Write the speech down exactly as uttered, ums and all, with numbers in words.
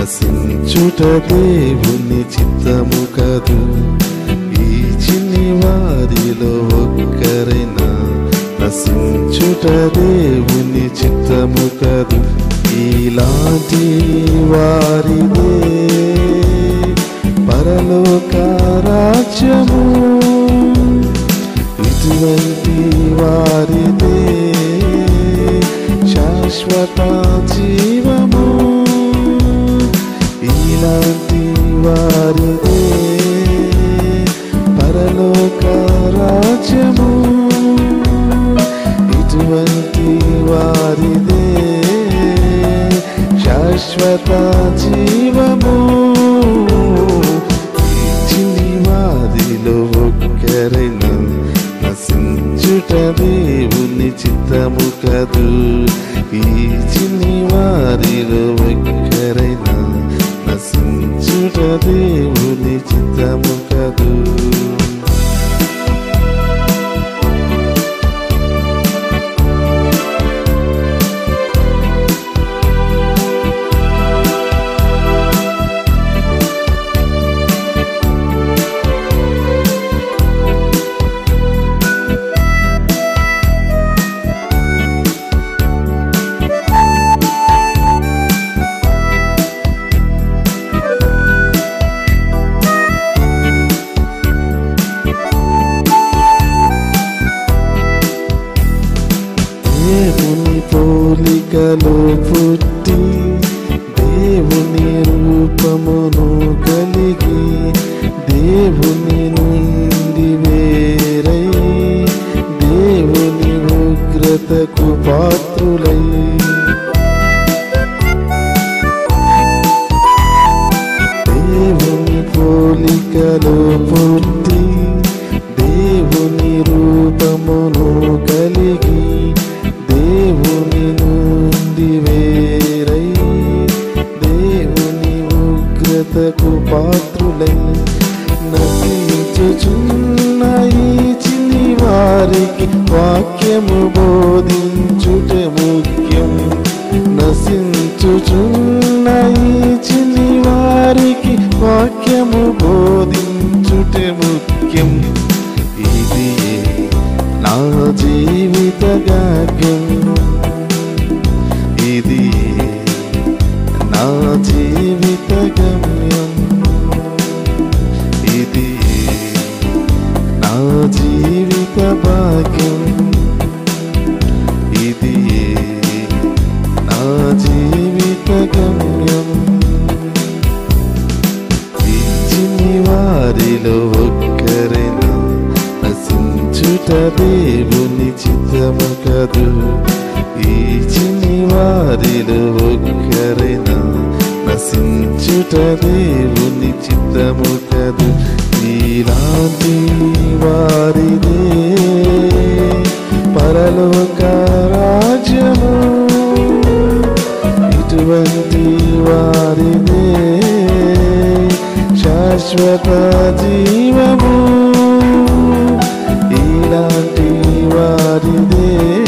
నశించుట దేవుని చిత్తము కదు. ఈ చిన్ని వారిలో ఒక్కరైనా నశించుట దేవుని చిత్తము కదు. ఇలాంటి వారిదే పరలోక రాజ్యము, ఇటువంటి వారిదే శాశ్వత జీవము. ఇలాంటి వారిదే పరలోక రాజ్యము, ఇటువంటి వారిదే శాశ్వత జీవము. ఈ చిన్ని వారిలో ఒక్కరైనా నశించుట దేవుని చిత్తము కదు. ఈ చిన్ని వారిలో ఒక్కరైనా నశించుట దేవుని చిత్తము కదు. దేవుని పోలికలో పుట్టి దేవుని రూపమును కలిగి దేవుని నుండి వేరై దేవుని ఉగ్రతకు పాత్రులై దేవుని పోలికలో పుట్టి దేవుని రూపమును కలిగి దేవుని నుండి వేరై దేవుని ఉగ్రతకు పాత్రులై నశించుచున్న ఈ చిన్ని వారికి వాక్యము బోధించుట ముఖ్యం. నశించుచున్న ఈ చిన్ని వారికి వాక్యము బోధించుట ముఖ్యం. ఇది నా జీవిత భాగ్యం, ఇది నా జీవిత గమ్యం, ఇది నా జీవిత భాగ్యం, ఇది నా జీవిత గమ్యం. ఈ చిన్ని వారిలో ఒక్కరైనా నశించుట దేవుని చిత్తము కదు. ఈ చిన్ని వారిలో ఒక్కరైనా నశించుట దేవుని చిత్తము కదు. ఇలాంటి వారిదే పరలోక రాజ్యము, ఇటువంటి వారిదే శాశ్వత జీవము. ఇలాంటి వారిదే